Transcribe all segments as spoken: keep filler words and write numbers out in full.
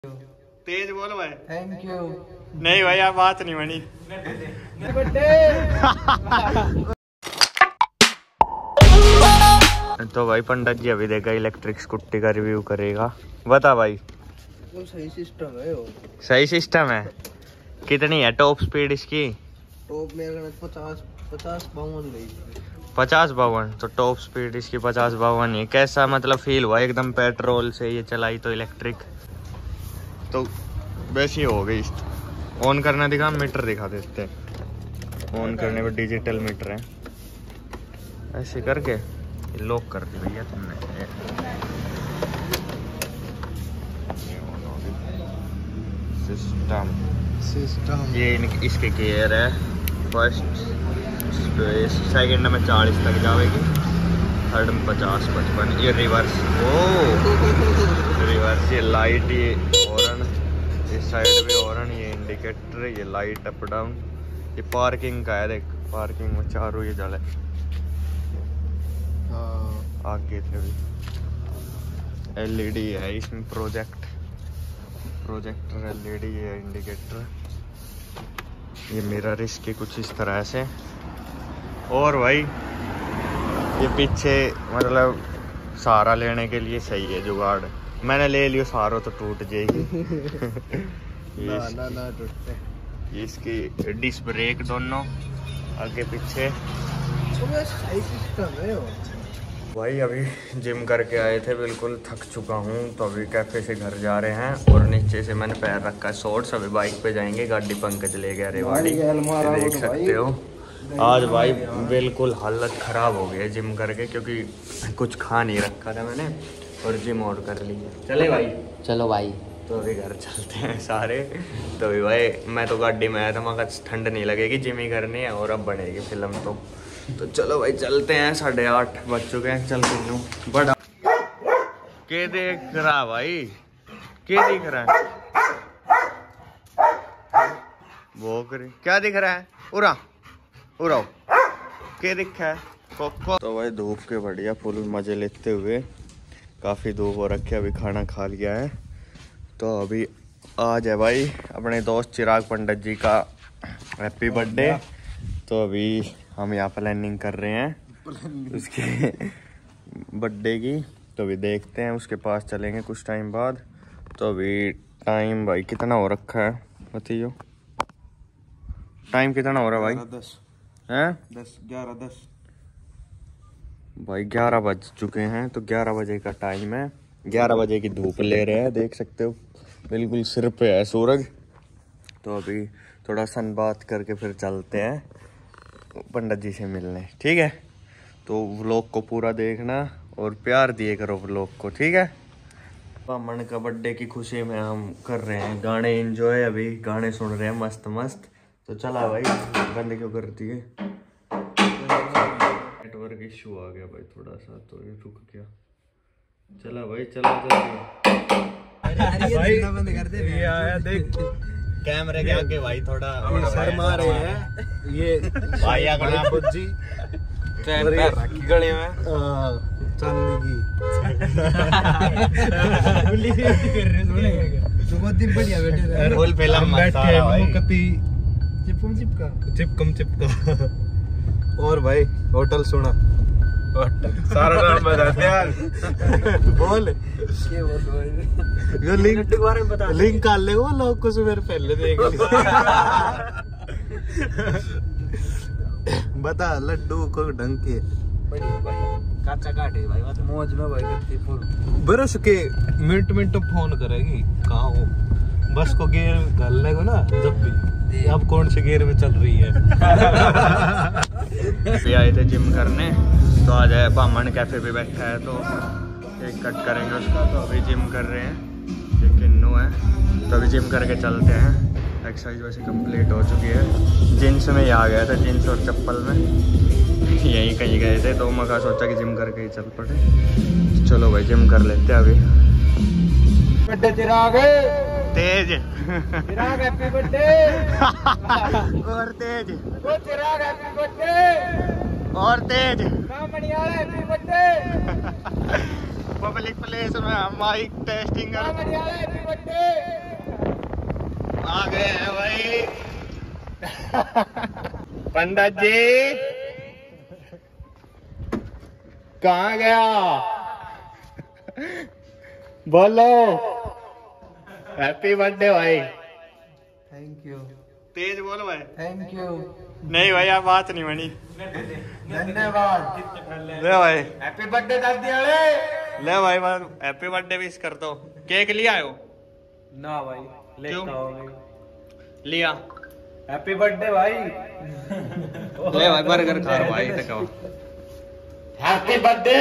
तेज बोल भाई। Thank you. नहीं भाई आप बात नहीं बनी। तो भाई पंडित जी अभी देखा इलेक्ट्रिक स्कूटी का रिव्यू करेगा। बता भाई। वो सही सिस्टम है वो। सही सिस्टम है। कितनी है टॉप स्पीड इसकी? टॉप में अगर पचास पचास बावन गई। पचास बावन। तो टॉप स्पीड इसकी पचास बावन है। कैसा मतलब फील हुआ एकदम पेट्रोल से ये चलाई तो इलेक्ट्रिक? तो वैसी हो गई। ऑन करना दिखा, मीटर दिखा देते हैं। ऑन करने पर डिजिटल मीटर है। ऐसे करके लॉक कर दी भैया तुमने। सिस्टम सिस्टम ये इसके गियर है। फर्स्ट सेकंड में चालीस तक जाएगी, थर्ड में पचास पचपन। ये रिवर्स। ओ रिवर्स। ये लाइट, ये हॉर्न, इस साइड पे हॉर्न, ये इंडिकेटर, ये लाइट अप डाउन। ये पार्किंग का है। देख पार्किंग में चारों ये जले। आगे थे भी एलईडी है इसमें। प्रोजेक्ट प्रोजेक्टर एलईडी है। इंडिकेटर, ये मिरर इसके कुछ इस तरह से। और भाई ये पीछे मतलब सहारा लेने के लिए सही है जुगाड़। मैंने ले लियो सहारा तो टूट जाएगी। ना ना ना टूटते। ये इसकी डिस्क ब्रेक दोनों आगे पीछे। सही सिस्टम है वो। भाई अभी जिम करके आए थे, बिल्कुल थक चुका हूँ। तो अभी कैफे से घर जा रहे हैं और नीचे से मैंने पैर रखा है शॉर्ट्स। अभी बाइक पे जाएंगे। गाड़ी पंकज ले गया रेवाड़ी, देख सकते हो। आज भाई बिल्कुल हालत ख़राब हो गई है जिम करके, क्योंकि कुछ खा नहीं रखा था मैंने और जिम और कर ली है। चले भाई। चलो भाई। तो अभी घर चलते हैं सारे। तो अभी भाई मैं तो गाड़ी में आया था, मगर ठंड नहीं लगेगी, जिम ही करनी है और अब बनेगी फिल्म। तो तो चलो भाई चलते हैं। साढ़े आठ बज चुके हैं। चल तीनों बड़ा के देख रहा भाई, के दिख रहा है? वो करे क्या दिख रहा है? उरा उराओ के दिखा है? कोको। तो भाई धूप के बढ़िया फुल मजे लेते हुए, काफ़ी धूप हो रखी है। अभी खाना खा लिया है। तो अभी आज है भाई अपने दोस्त चिराग पंडित जी का हैप्पी बर्थडे। तो अभी हम यहाँ प्लानिंग कर रहे हैं उसके बर्थडे की। तो अभी देखते हैं, उसके पास चलेंगे कुछ टाइम बाद। तो अभी टाइम भाई कितना हो रखा है बताइयो? टाइम कितना हो रहा है भाई? दस हैं? दस ग्यारह दस भाई ग्यारह बज चुके हैं। तो ग्यारह बजे का टाइम है। ग्यारह बजे की धूप ले रहे हैं, देख सकते हो बिल्कुल सिर पे है सूरज। तो अभी थोड़ा सन बात करके फिर चलते हैं पंडित जी से मिलने। ठीक है? तो व्लॉग को पूरा देखना और प्यार दिए करो व्लॉग को। ठीक है? बामन का बर्थडे की खुशी में हम कर रहे हैं गाने एंजॉय। अभी गाने सुन रहे हैं मस्त मस्त। तो चला भाई, बंद क्यों करती है? नेटवर्क इशू आ गया भाई थोड़ा सा, तो ये रुक गया। चला भाई, चला जल्दी भाई बंद कर दे। ये आया देख कैमरे के आगे भाई, थोड़ा शर्मा रहे हैं ये भाई। अगला जी राखी गले में चांदी की बहुत दिन बढ़िया बैठे फुल फिल्म कति चिपकम चिपका चिपकम चिपका। और भाई होटल सुना, सारा नाम बताते यार। बोल ये बोल जो लिंक के बारे में बता। लिंक कर ले वो लोग कुछ मेरे पहले देख बता। लड्डू को ढंग के काचा काटे भाई, बात मौज में भाई करती फुल बरस के मिनट मिनट फोन करेगी। कहाँ हो? बस को गेयर कर लेगा ना जब भी। अब कौन से गेयर में चल रही है? भी आए थे जिम करने। तो आज है बामन कैफे पे बैठा है, तो एक कट करेंगे उसका। तो अभी जिम कर रहे हैं, ये किन्नू है। तो अभी जिम करके चलते हैं। एक्सरसाइज वैसे कंप्लीट हो चुकी है। जींस में ही आ गया था, जींस और चप्पल में यहीं कहीं गए थे। तो मैं सोचा कि जिम करके ही चल पड़े। चलो भाई जिम कर लेते हैं अभी। तेज चिराग हैप्पी बर्थडे। और तेज ओ चिराग हैप्पी बर्थडे। और तेज Maniyala happy birthday. Public place में माइक टेस्टिंग कर आ गए हैं भाई पंडित जी। कहाँ गया बोलो। हैप्पी बर्थडे भाई। Thank you. तेज बोलो भाई। Thank you. नहीं भाई आप बात नहीं बनी। धन्यवाद। ले भाई हैप्पी बर्थडे दादी वाले। ले भाई बात हैप्पी बर्थडे विश कर दो। केक लिया आयो ना भाई क्यों? लेता होंगे। लिया। हैप्पी बर्थडे भाई। ले भाई बर्गर खा रहा भाई तक। हैप्पी बर्थडे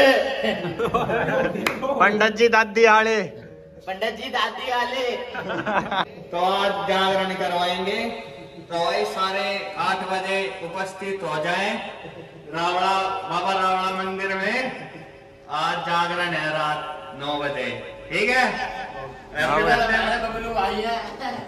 पंडित जी दादी आले। पंडित जी दादी वाले। तो आज जागरण करवाएंगे तो भाई सारे आठ बजे उपस्थित हो जाएं रावड़ा बाबा रावड़ा मंदिर में। आज जागरण है रात नौ बजे ठीक है। हैप्पी बर्थडे भाई है।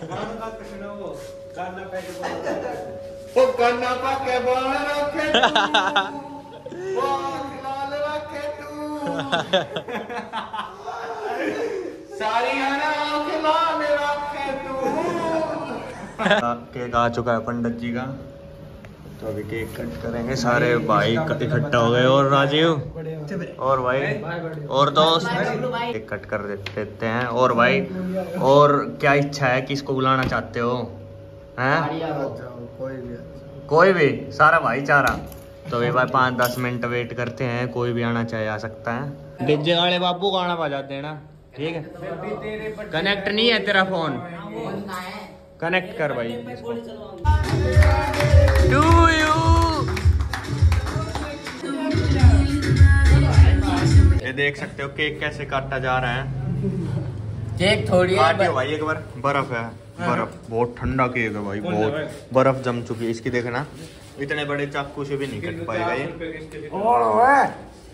ओ गन्ना पाके बाल रखे तू बाल लाल रखे तू सारी आना आंखें लाल रखे तू। केक आ चुका है पंडित जी का तो अभी केक कट करेंगे। सारे भाई इकट्ठा हो गए और राजीव और भाई और दोस्त केक कट कर देते हैं। और भाई और क्या इच्छा है किसको बुलाना चाहते हो हैं? कोई भी सारा भाईचारा। तो अभी भाई पाँच दस मिनट वेट करते हैं कोई भी आना चाहे आ सकता है। डीजे वाले बाबू गाना बजा देना ठीक है। कनेक्ट नहीं है तेरा फोन कनेक्ट कर भाई इसको। टू यू ये देख सकते हो केक कैसे काटा जा रहा है। केक थोड़ी काटियो भाई एक बार। बर्फ है बर्फ बहुत ठंडा केक है भाई बहुत बर्फ जम चुकी है इसकी। देखना इतने बड़े चाकू से भी नहीं कट पाएगा ये।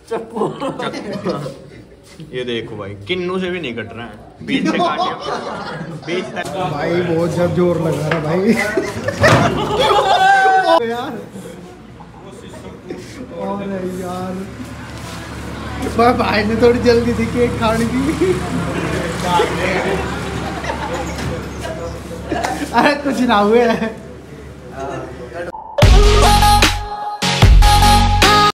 चक्कू ये देखो भाई किन्नू से भी नहीं कट रहा है बीच से काटियो बीच तक। भाई बहुत जब जोर लगा रहा भाई यार। और यार भाई ने थोड़ी जल्दी थी केक खाने की। अरे कुछ ना हुए